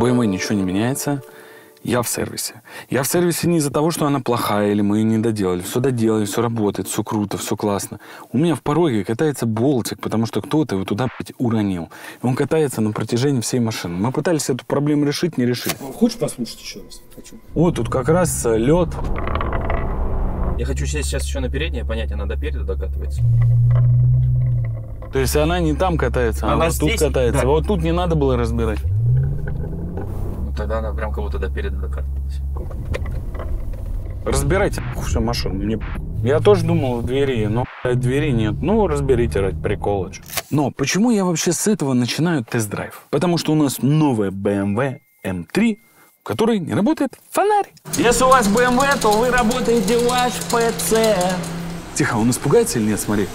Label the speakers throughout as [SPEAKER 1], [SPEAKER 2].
[SPEAKER 1] BMW ничего не меняется. Я в сервисе. Я в сервисе не из-за того, что она плохая или мы ее не доделали. Все доделали, все работает, все круто, все классно. У меня в пороге катается болтик, потому что кто-то его туда уронил. И он катается на протяжении всей машины. Мы пытались эту проблему решить, не решили.
[SPEAKER 2] Хочешь послушать еще раз? Хочу.
[SPEAKER 1] Вот тут как раз лед.
[SPEAKER 2] Я хочу сейчас еще на переднее понять, она до переда докатывается.
[SPEAKER 1] То есть она не там катается, она вот
[SPEAKER 2] здесь,
[SPEAKER 1] тут катается.
[SPEAKER 2] да.
[SPEAKER 1] Вот тут не надо было разбирать.
[SPEAKER 2] Тогда она прям кого-то до переда докатывалась.
[SPEAKER 1] Разбирайте всю машину. Я тоже думал в двери, но двери нет. Ну, разберите ради прикола. Но почему я вообще с этого начинаю тест-драйв? Потому что у нас новая BMW M3, в которой не работает фонарь. Если у вас BMW, то вы работаете ваш ПЦ. Тихо, он испугается или нет? Смотри.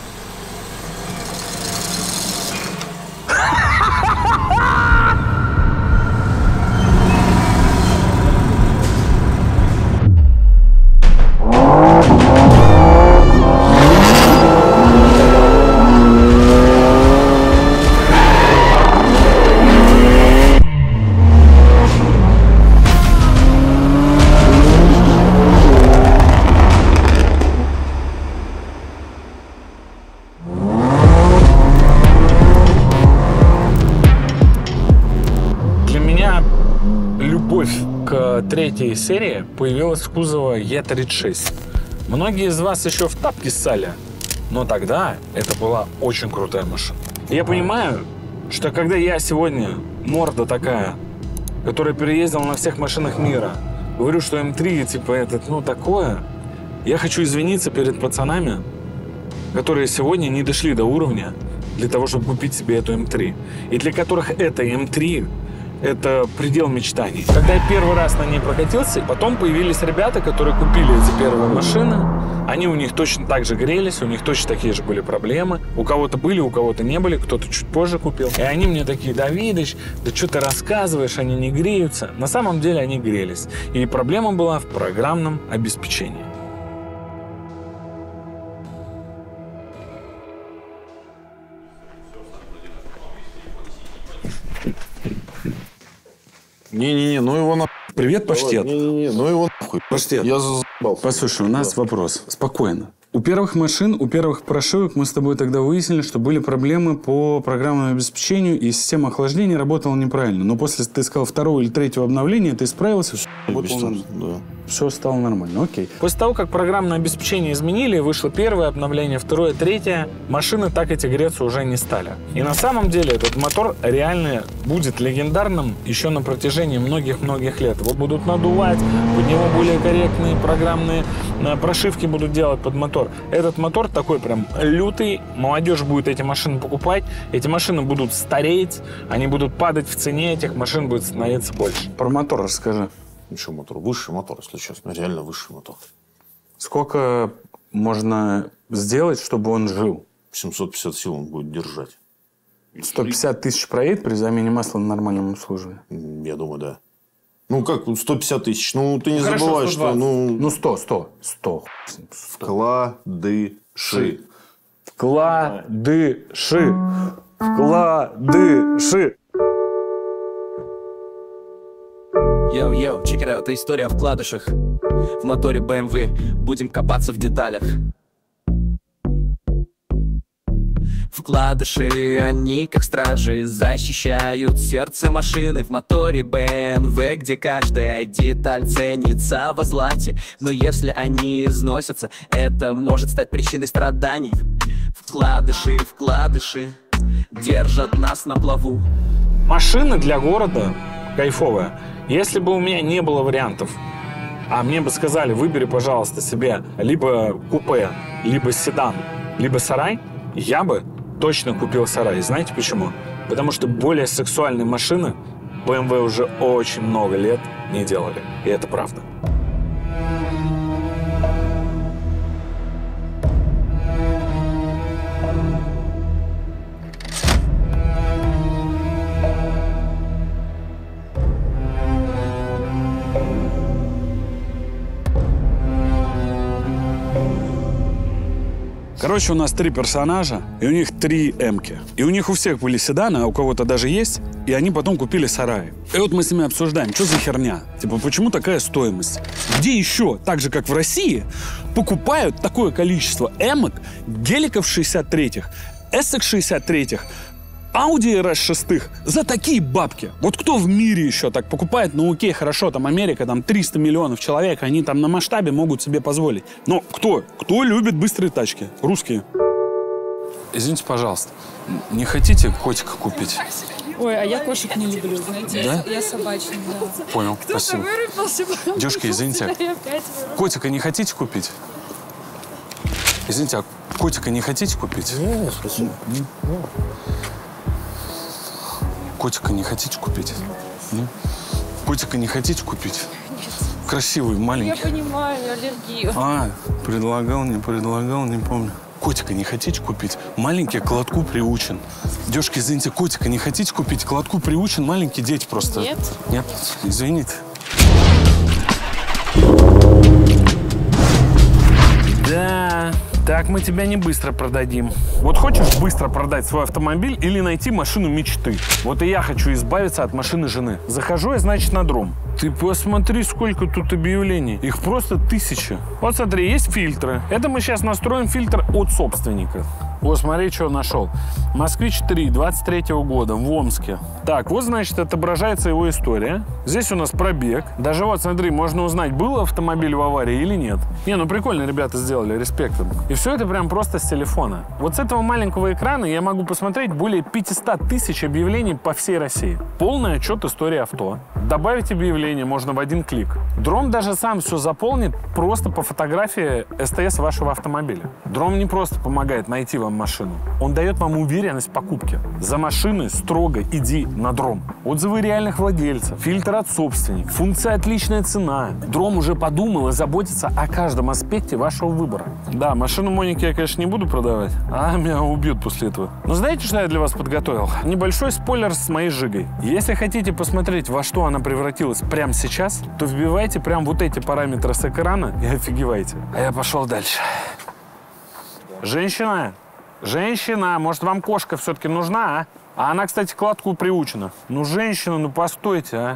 [SPEAKER 1] Третья серия появилась в кузове Е36. Многие из вас еще в тапки ссали, но тогда это была очень крутая машина. Я понимаю, что когда я сегодня, морда такая, которая переездила на всех машинах мира, говорю, что М3, типа, этот, ну, такое, я хочу извиниться перед пацанами, которые сегодня не дошли до уровня для того, чтобы купить себе эту М3. И для которых это М3 это предел мечтаний. Когда я первый раз на ней прокатился, потом появились ребята, которые купили эти первые машины. Они у них точно так же грелись, у них точно такие же были проблемы. У кого-то были, у кого-то не были, кто-то чуть позже купил. И они мне такие: Давидыч, да что ты рассказываешь, они не греются. На самом деле они грелись. И проблема была в программном обеспечении.
[SPEAKER 3] Не-не-не, ну его нахуй.
[SPEAKER 1] Привет, паштет.
[SPEAKER 3] Не-не-не, ну его нахуй.
[SPEAKER 1] Паштет.
[SPEAKER 3] Я заебал.
[SPEAKER 1] Послушай, у нас вопрос. Спокойно. У первых машин, у первых прошивок мы с тобой тогда выяснили, что были проблемы по программному обеспечению, и система охлаждения работала неправильно. Но после, ты сказал, второго или третьего обновления ты справился, все стало нормально. Окей. После того, как программное обеспечение изменили, вышло первое обновление, второе, третье, машины так эти греться уже не стали. И на самом деле этот мотор реально будет легендарным еще на протяжении многих-многих лет. Его будут надувать, под него более корректные программные прошивки будут делать под мотор. Этот мотор такой прям лютый, молодежь будет эти машины покупать, эти машины будут стареть, они будут падать в цене, этих машин будет становиться больше. Про мотор расскажи.
[SPEAKER 3] Еще мотор, высший мотор, если честно, реально высший мотор.
[SPEAKER 1] Сколько можно сделать, чтобы он жил?
[SPEAKER 3] 750 сил он будет держать.
[SPEAKER 1] 150 тысяч проедет при замене масла на нормальном обслуживании?
[SPEAKER 3] Я думаю, да. Ну как, 150 тысяч, ну ты не
[SPEAKER 2] хорошо,
[SPEAKER 3] забывай,
[SPEAKER 2] 120.
[SPEAKER 3] что... Ну,
[SPEAKER 1] 100.
[SPEAKER 3] Вкладыши.
[SPEAKER 1] Вкладыши. Вкладыши.
[SPEAKER 4] Йоу-йоу, check it out, это история о вкладышах. В моторе BMW будем копаться в деталях. Вкладыши, они как стражи, защищают сердце машины. В моторе BMW, где каждая деталь ценится во злате. Но если они износятся, это может стать причиной страданий. Вкладыши, вкладыши держат нас на плаву.
[SPEAKER 1] Машина для города кайфовая. Если бы у меня не было вариантов, а мне бы сказали: выбери, пожалуйста, себе либо купе, либо седан, либо сарай, я бы точно купил сарай. Знаете почему? Потому что более сексуальные машины BMW уже очень много лет не делали. И это правда.
[SPEAKER 5] Короче, у нас 3 персонажа, и у них 3 М-ки. И у них у всех были седаны, а у кого-то даже есть, и они потом купили сараи. И вот мы с ними обсуждаем, что за херня? Типа, почему такая стоимость? Где еще, так же, как в России, покупают такое количество М-ок, геликов 63-х, Эссек 63-х, Audi RS6 за такие бабки. Вот кто в мире еще так покупает? Ну окей, хорошо, там Америка, там 300 миллионов человек, они там на масштабе могут себе позволить. Но кто? Кто любит быстрые тачки? Русские. Извините, пожалуйста, не хотите котика купить?
[SPEAKER 6] Ой, а я кошек не люблю, знаете.
[SPEAKER 5] Да?
[SPEAKER 6] Я собачник, да.
[SPEAKER 5] Понял, спасибо. Девушка, извините, котика не хотите купить? Извините, а котика не хотите купить?
[SPEAKER 3] Нет, спасибо.
[SPEAKER 5] Котика не хотите купить? Нет. Котика не хотите купить? Нет. Красивый, маленький.
[SPEAKER 6] Я понимаю, аллергию.
[SPEAKER 5] Предлагал, не помню. Котика не хотите купить? Маленький к лотку приучен. Девушки, извините, котика не хотите купить? К лотку приучен, маленькие дети просто.
[SPEAKER 6] Нет.
[SPEAKER 5] Нет? Извините.
[SPEAKER 1] Да, так мы тебя не быстро продадим. Вот хочешь быстро продать свой автомобиль или найти машину мечты? Вот и я хочу избавиться от машины жены. Захожу я, значит, на дром. Ты посмотри, сколько тут объявлений. Их просто 1000. Вот смотри, есть фильтры. Это мы сейчас настроим фильтр от собственника. Вот, смотри, что нашел. Москвич-3, 23-го года, в Омске. Так, вот, значит, отображается его история. Здесь у нас пробег. Даже вот, смотри, можно узнать, был автомобиль в аварии или нет. Не, ну прикольно ребята сделали, респект им. И все это прям просто с телефона. Вот с этого маленького экрана я могу посмотреть более 500 тысяч объявлений по всей России. Полный отчет истории авто. Добавить объявление можно в один клик. Дром даже сам все заполнит просто по фотографии СТС вашего автомобиля. Дром не просто помогает найти вам машину. Он дает вам уверенность в покупке. За машиной строго иди на Дром. Отзывы реальных владельцев, фильтр от собственника, функция «Отличная цена». Дром уже подумал и заботится о каждом аспекте вашего выбора. Да, машину Моники я, конечно, не буду продавать, а меня убьют после этого. Но знаете, что я для вас подготовил? Небольшой спойлер с моей Жигой. Если хотите посмотреть, во что она превратилась прямо сейчас, то вбивайте прям вот эти параметры с экрана и офигевайте. А я пошел дальше. Женщина, может, вам кошка все-таки нужна, а? А она, кстати, к лотку приучена. Ну, женщина, ну постойте, а.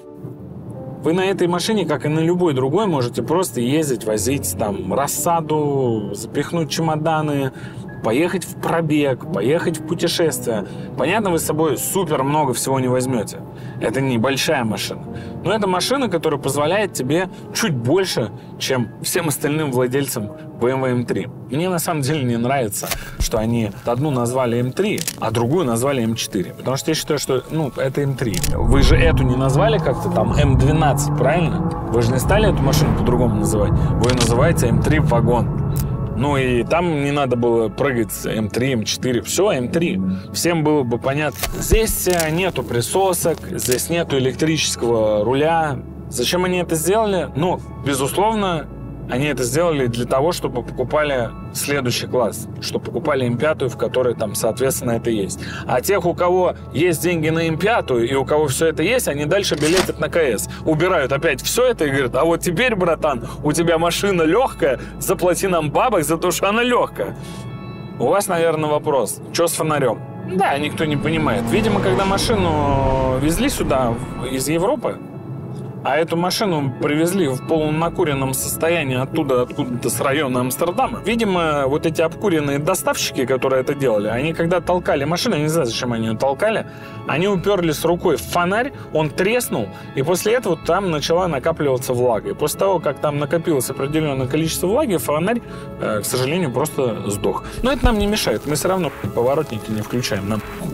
[SPEAKER 1] Вы на этой машине, как и на любой другой, можете просто ездить, возить там рассаду, запихнуть чемоданы, поехать в пробег, поехать в путешествие. Понятно, вы с собой супер много всего не возьмете. Это небольшая машина. Но это машина, которая позволяет тебе чуть больше, чем всем остальным владельцам BMW M3. Мне на самом деле не нравится, что они одну назвали M3, а другую назвали M4. Потому что я считаю, что, это M3. Вы же эту не назвали как-то там M12, правильно? Вы же не стали эту машину по-другому называть. Вы ее называете M3 вагон. Ну и там не надо было прыгать с М3, М4. Все, М3. Всем было бы понятно. Здесь нету присосок, здесь нету электрического руля. Зачем они это сделали? Ну, безусловно, они это сделали для того, чтобы покупали следующий класс. Чтобы покупали М5, в которой там, соответственно, это есть. А тех, у кого есть деньги на М5, и у кого все это есть, они дальше билетят на КС. Убирают опять все это и говорят, а вот теперь, братан, у тебя машина легкая, заплати нам бабок за то, что она легкая. У вас, наверное, вопрос, что с фонарем? Да, никто не понимает. Видимо, когда машину везли сюда из Европы, а эту машину привезли в полунакуренном состоянии оттуда, откуда-то с района Амстердама. Видимо, вот эти обкуренные доставщики, которые это делали, они когда толкали машину, я не знаю, зачем они ее толкали, они уперлись рукой в фонарь, он треснул, и после этого там начала накапливаться влага. И после того, как там накопилось определенное количество влаги, фонарь, к сожалению, просто сдох. Но это нам не мешает, мы все равно поворотники не включаем.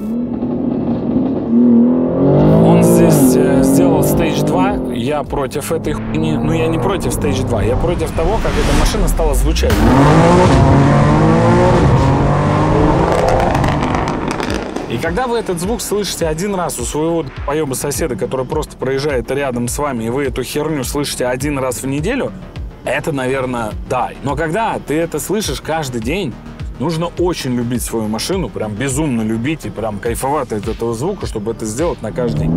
[SPEAKER 1] Он здесь сделал Stage 2, я против этой хуйни. Ну, я не против Stage 2, я против того, как эта машина стала звучать. И когда вы этот звук слышите один раз у своего поеба соседа, который просто проезжает рядом с вами, и вы эту херню слышите один раз в неделю, это, наверное, дай. Но когда ты это слышишь каждый день, нужно очень любить свою машину, прям безумно любить и прям кайфовать от этого звука, чтобы это сделать на каждый день.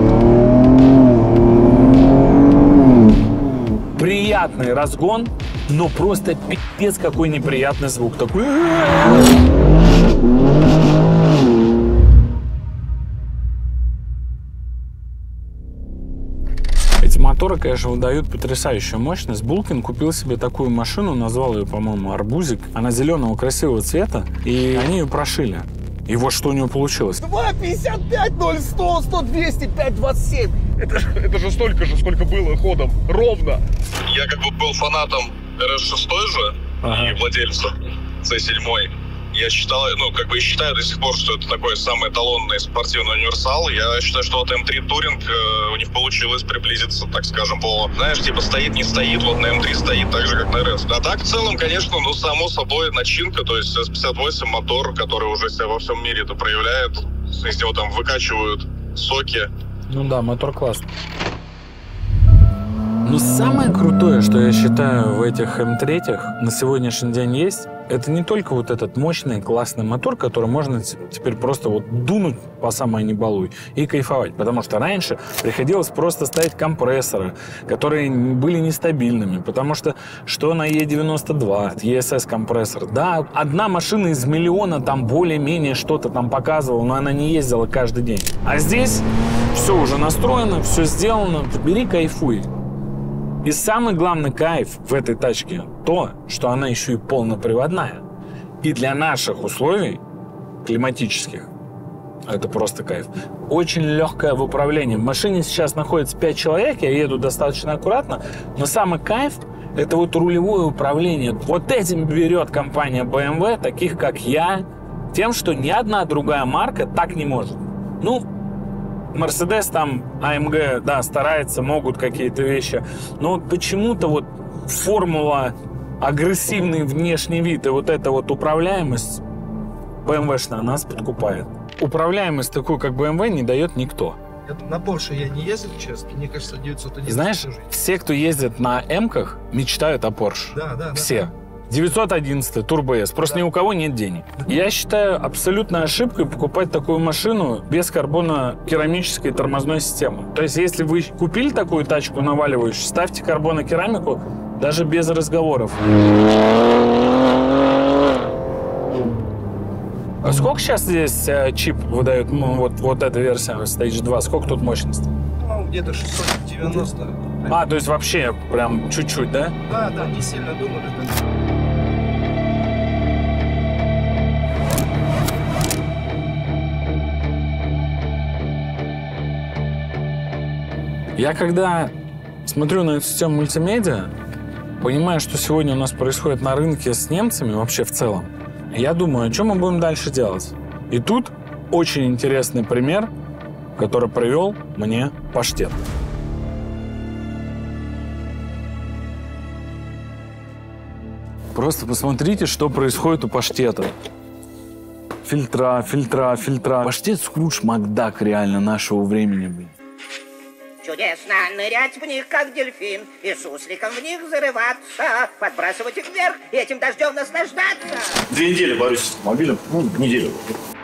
[SPEAKER 1] Приятный разгон, но просто пипец какой неприятный звук. Такой... Эти моторы, конечно, выдают потрясающую мощность. Булкин купил себе такую машину, назвал ее, по-моему, «Арбузик». Она зеленого красивого цвета, и они ее прошили. И вот что у него получилось.
[SPEAKER 7] 2,55, 0, 100, 100, 200, 5,27. Это же столько же, сколько было ходом. Ровно.
[SPEAKER 8] Я как бы был фанатом RS6 же и владельцем C7. Я считал, ну, как бы и считаю до сих пор, что это такой самый эталонный спортивный универсал. Я считаю, что вот М3 Туринг у них получилось приблизиться, так скажем, по... Знаешь, типа стоит, не стоит, вот на М3 стоит так же, как на РС. А так, в целом, конечно, ну, само собой, начинка, то есть S58 мотор, который уже себя во всем мире это проявляет. Из него там выкачивают соки.
[SPEAKER 1] Ну да, мотор классный. Но самое крутое, что я считаю в этих М3 на сегодняшний день есть, это не только вот этот мощный классный мотор, который можно теперь просто вот дунуть по самой не балуй и кайфовать. Потому что раньше приходилось просто ставить компрессоры, которые были нестабильными. Потому что на Е92, ESS компрессор, да, одна машина из миллиона там более-менее что-то там показывала, но она не ездила каждый день. А здесь все уже настроено, все сделано, бери, кайфуй. И самый главный кайф в этой тачке то, что она еще и полноприводная. И для наших условий климатических это просто кайф. Очень легкое в управлении. В машине сейчас находится 5 человек, я еду достаточно аккуратно, но самый кайф – это вот рулевое управление. Вот этим берет компания BMW, таких как я, тем, что ни одна другая марка так не может. Ну, Мерседес там, АМГ, да, старается, могут какие-то вещи. Но вот почему-то вот формула агрессивный внешний вид и вот эта вот управляемость BMW-шная нас подкупает. Управляемость такую, как BMW, не дает никто.
[SPEAKER 7] На Porsche я не ездил, честно. Мне кажется, 911.
[SPEAKER 1] Знаешь, все, кто ездит на М-ках, мечтают о Porsche.
[SPEAKER 7] Да.
[SPEAKER 1] Все. 911 Turbo S. Просто ни у кого нет денег. Я считаю абсолютной ошибкой покупать такую машину без карбонокерамической тормозной системы. То есть, если вы купили такую тачку наваливающую, ставьте карбонокерамику даже без разговоров. А сколько сейчас здесь чип выдает, ну, вот эта версия Stage 2? Сколько тут мощности?
[SPEAKER 7] Ну, где-то 690.
[SPEAKER 1] А, то есть вообще прям чуть-чуть, да?
[SPEAKER 7] Да, не сильно думали.
[SPEAKER 1] Я когда смотрю на эту систему мультимедиа, понимаю, что сегодня у нас происходит на рынке с немцами вообще в целом, я думаю, что мы будем дальше делать. И тут очень интересный пример, который привел мне паштет. Просто посмотрите, что происходит у паштета. Фильтра. Паштет Скрудж Макдак реально нашего времени, блин.
[SPEAKER 9] Чудесно нырять в них, как дельфин, и сусликом в них зарываться, подбрасывать их вверх и этим дождем наслаждаться.
[SPEAKER 3] 2 недели борюсь с автомобилем. Ну, неделю.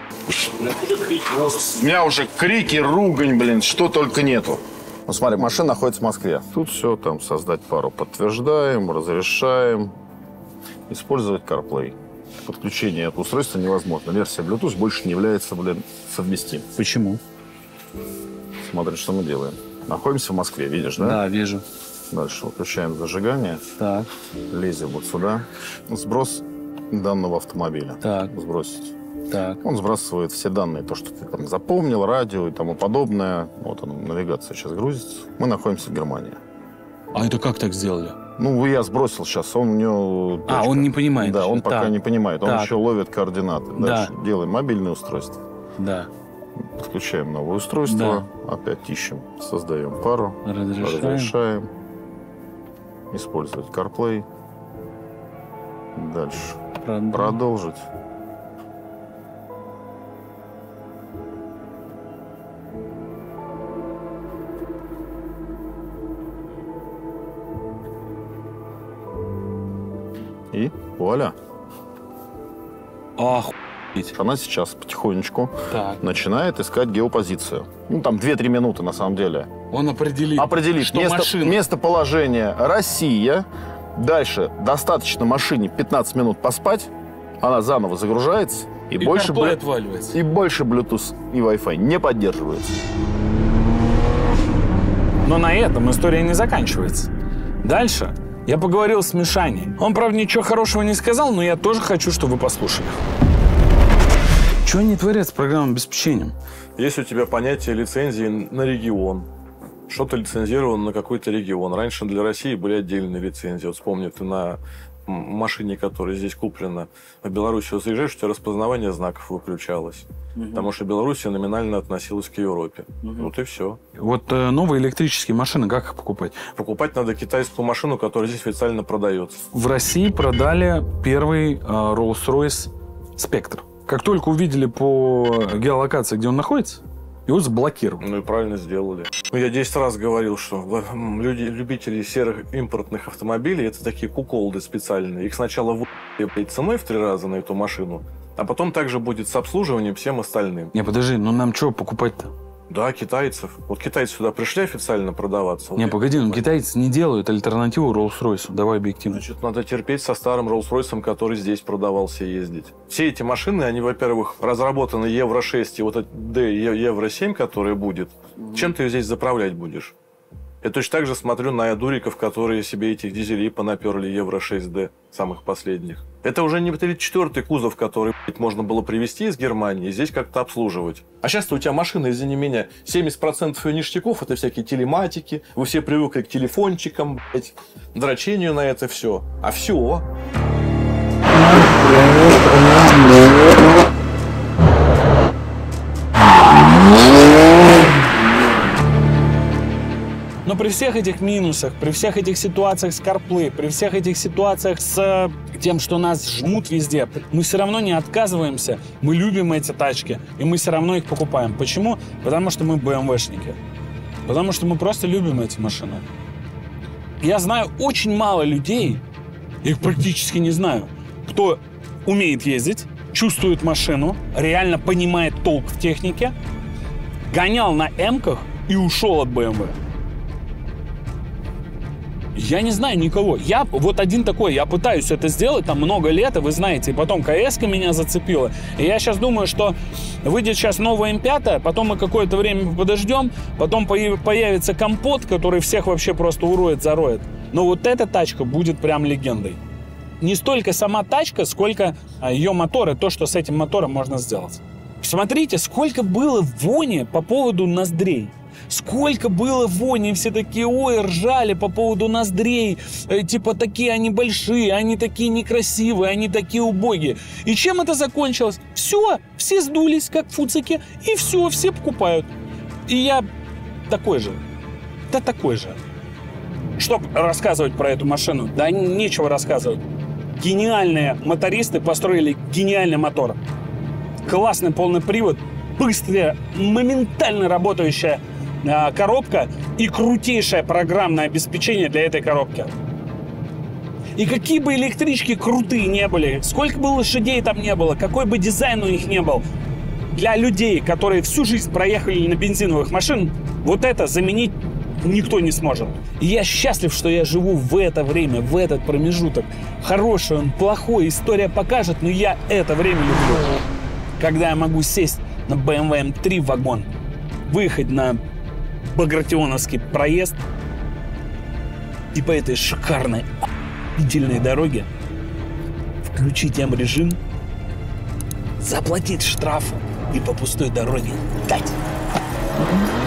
[SPEAKER 3] У меня уже крики, ругань, блин, что только нету. Ну, смотри, машина находится в Москве. Тут все, там, создать пару. Подтверждаем, разрешаем. Использовать CarPlay. Подключение от устройства невозможно. Версия Bluetooth больше не является, блин, совместим.
[SPEAKER 5] Почему?
[SPEAKER 3] Смотри, что мы делаем. Находимся в Москве, видишь, да?
[SPEAKER 5] Да, вижу.
[SPEAKER 3] Дальше выключаем зажигание.
[SPEAKER 5] Так.
[SPEAKER 3] Лезем вот сюда. Сброс данного автомобиля.
[SPEAKER 5] Так.
[SPEAKER 3] Сбросить.
[SPEAKER 5] Так.
[SPEAKER 3] Он сбрасывает все данные, то, что ты там запомнил, радио и тому подобное. Вот он, навигация сейчас грузится. Мы находимся в Германии.
[SPEAKER 5] А это как так сделали?
[SPEAKER 3] Ну, я сбросил сейчас, он у него...
[SPEAKER 5] А, он не понимает.
[SPEAKER 3] Да, он пока
[SPEAKER 5] так.
[SPEAKER 3] не понимает. Он
[SPEAKER 5] так.
[SPEAKER 3] еще ловит координаты. Дальше делаем мобильное устройство.
[SPEAKER 5] Да.
[SPEAKER 3] Подключаем новое устройство. Да. Опять ищем. Создаем пару. Разрешаем. Использовать CarPlay. Дальше. Продолжить. И вуаля.
[SPEAKER 5] Охуеть.
[SPEAKER 3] Она сейчас потихонечку
[SPEAKER 5] так.
[SPEAKER 3] начинает искать геопозицию. Ну, там 2-3 минуты, на самом деле.
[SPEAKER 5] Он определит
[SPEAKER 3] что
[SPEAKER 5] машина.
[SPEAKER 3] Местоположение Россия. Дальше достаточно машине 15 минут поспать, она заново загружается, и больше
[SPEAKER 5] отваливается.
[SPEAKER 3] И больше Bluetooth и Wi-Fi не поддерживается.
[SPEAKER 1] Но на этом история не заканчивается. Дальше я поговорил с Мишаней. Он, правда, ничего хорошего не сказал, но я тоже хочу, чтобы вы послушали.
[SPEAKER 5] Что они творят с программным обеспечением?
[SPEAKER 10] Есть у тебя понятие лицензии на регион. Что-то лицензировано на какой-то регион. Раньше для России были отдельные лицензии. Вот вспомни, ты на машине, которая здесь куплена, в Беларуси заезжаешь, у тебя распознавание знаков выключалось. Потому что Белоруссия номинально относилась к Европе. Вот и все.
[SPEAKER 5] Вот новые электрические машины, как их покупать?
[SPEAKER 10] Покупать надо китайскую машину, которая здесь официально продается.
[SPEAKER 5] В России продали первый Rolls-Royce Spectre. Как только увидели по геолокации, где он находится, его заблокировали.
[SPEAKER 10] Ну и правильно сделали. Я 10 раз говорил, что любители серых импортных автомобилей — это такие куколды специальные. Их сначала выебали ценой в 3 раза на эту машину, а потом также будет с обслуживанием всем остальным.
[SPEAKER 5] Не, подожди, ну нам что покупать-то?
[SPEAKER 10] Да, китайцев. Вот китайцы сюда пришли официально продаваться.
[SPEAKER 5] Не, погоди, ну китайцы не делают альтернативу Rolls-Royce. Давай объективно.
[SPEAKER 10] Значит, надо терпеть со старым Rolls-Royce, который здесь продавался, ездить. Все эти машины, они, во-первых, разработаны Евро-6 и вот этот Евро-7, который будет. Чем ты ее здесь заправлять будешь? Я точно так же смотрю на дуриков, которые себе этих дизелей понаперли Евро-6D, самых последних. Это уже не 34-й кузов, который можно было привезти из Германии и здесь как-то обслуживать. А сейчас-то у тебя машина, извини меня, 70% ее ништяков — это всякие телематики, вы все привыкли к телефончикам, дрочению на это все. А все.
[SPEAKER 1] Но при всех этих минусах, при всех этих ситуациях с CarPlay, при всех этих ситуациях с тем, что нас жмут везде, мы все равно не отказываемся. Мы любим эти тачки, и мы все равно их покупаем. Почему? Потому что мы BMW-шники. Потому что мы просто любим эти машины. Я знаю очень мало людей, их практически не знаю, кто умеет ездить, чувствует машину, реально понимает толк в технике, гонял на М-ках и ушел от BMW. Я не знаю никого. Я вот один такой. Я пытаюсь это сделать там много лет, и вы знаете, и потом КС-ка меня зацепила. И я сейчас думаю, что выйдет сейчас новая М5, потом мы какое-то время подождем, потом появится компот, который всех вообще просто уроет, зароет. Но вот эта тачка будет прям легендой. Не столько сама тачка, сколько ее мотор и то, что с этим мотором можно сделать. Смотрите, сколько было вони по поводу ноздрей. Сколько было вони, все такие, ой, ржали по поводу ноздрей, типа такие они большие, они такие некрасивые, они такие убогие. И чем это закончилось? Все сдулись, как фуцики, и все покупают. И я такой же. Да такой же. Что рассказывать про эту машину? Да нечего рассказывать. Гениальные мотористы построили гениальный мотор. Классный полный привод, быстрая, моментально работающая коробка и крутейшее программное обеспечение для этой коробки. И какие бы электрички крутые не были, сколько бы лошадей там не было, какой бы дизайн у них не был, для людей, которые всю жизнь проехали на бензиновых машинах, вот это заменить никто не сможет. И я счастлив, что я живу в это время, в этот промежуток. Хороший он, плохой, история покажет, но я это время люблю. Когда я могу сесть на BMW M3 вагон, выехать на Багратионовский проезд и по этой шикарной охуительной дороге включить М-режим, заплатить штраф и по пустой дороге дать.